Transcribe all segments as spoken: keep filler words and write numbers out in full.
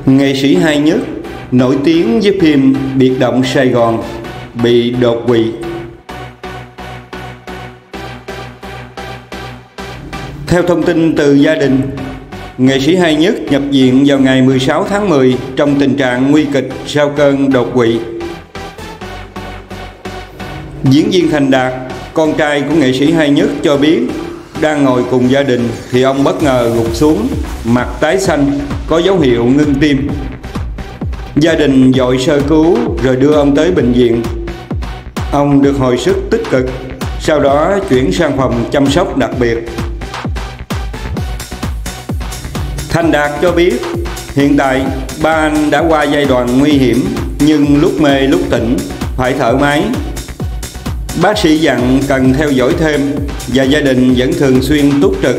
Nghệ sĩ Hai Nhất nổi tiếng với phim Biệt động Sài Gòn bị đột quỵ. Theo thông tin từ gia đình, nghệ sĩ Hai Nhất nhập viện vào ngày mười sáu tháng mười trong tình trạng nguy kịch sau cơn đột quỵ. Diễn viên Thành Đạt, con trai của nghệ sĩ Hai Nhất cho biết đang ngồi cùng gia đình thì ông bất ngờ gục xuống, mặt tái xanh, có dấu hiệu ngưng tim. Gia đình vội sơ cứu rồi đưa ông tới bệnh viện. Ông được hồi sức tích cực, sau đó chuyển sang phòng chăm sóc đặc biệt. Thành Đạt cho biết hiện tại ba anh đã qua giai đoạn nguy hiểm, nhưng lúc mê lúc tỉnh, phải thở máy. Bác sĩ dặn cần theo dõi thêm và gia đình vẫn thường xuyên túc trực.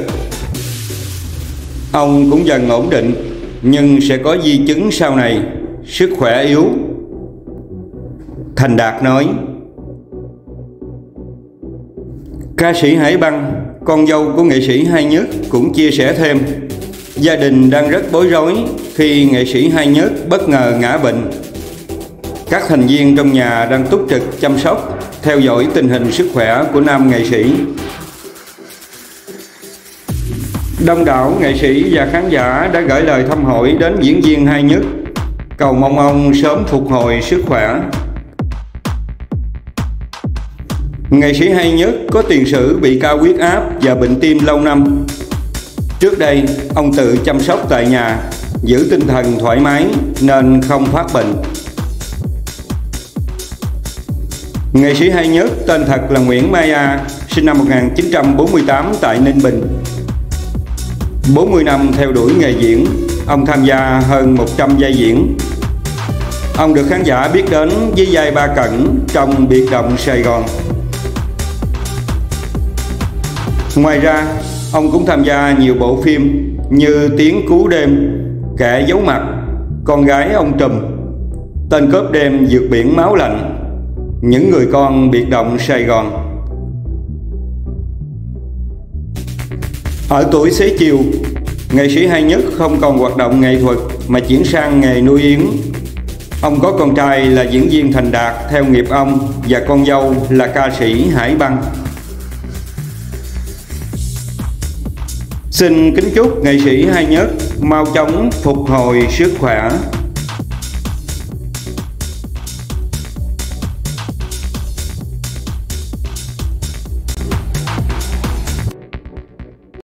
Ông cũng dần ổn định nhưng sẽ có di chứng sau này, sức khỏe yếu. Thành Đạt nói. Ca sĩ Hải Băng, con dâu của nghệ sĩ Hai Nhất, cũng chia sẻ thêm gia đình đang rất bối rối khi nghệ sĩ Hai Nhất bất ngờ ngã bệnh. Các thành viên trong nhà đang túc trực chăm sóc, theo dõi tình hình sức khỏe của nam nghệ sĩ. Đông đảo nghệ sĩ và khán giả đã gửi lời thăm hỏi đến diễn viên Hai Nhất, cầu mong ông sớm phục hồi sức khỏe. Nghệ sĩ Hai Nhất có tiền sử bị cao huyết áp và bệnh tim lâu năm. Trước đây, ông tự chăm sóc tại nhà, giữ tinh thần thoải mái nên không phát bệnh. Nghệ sĩ Hai Nhất tên thật là Nguyễn Mai A, sinh năm một nghìn chín trăm bốn mươi tám tại Ninh Bình. bốn mươi năm theo đuổi nghề diễn, ông tham gia hơn một trăm vai diễn. Ông được khán giả biết đến với vai Ba Cẩn trong Biệt động Sài Gòn. Ngoài ra, ông cũng tham gia nhiều bộ phim như Tiếng Cứu Đêm, Kẻ Giấu Mặt, Con Gái Ông Trùm, Tên Cướp Đêm Vượt Biển Máu Lạnh, Những Người Con Biệt động Sài Gòn. Ở tuổi xế chiều, nghệ sĩ Hai Nhất không còn hoạt động nghệ thuật mà chuyển sang nghề nuôi yến. Ông có con trai là diễn viên Thành Đạt theo nghiệp ông và con dâu là ca sĩ Hải Băng. Xin kính chúc nghệ sĩ Hai Nhất mau chóng phục hồi sức khỏe.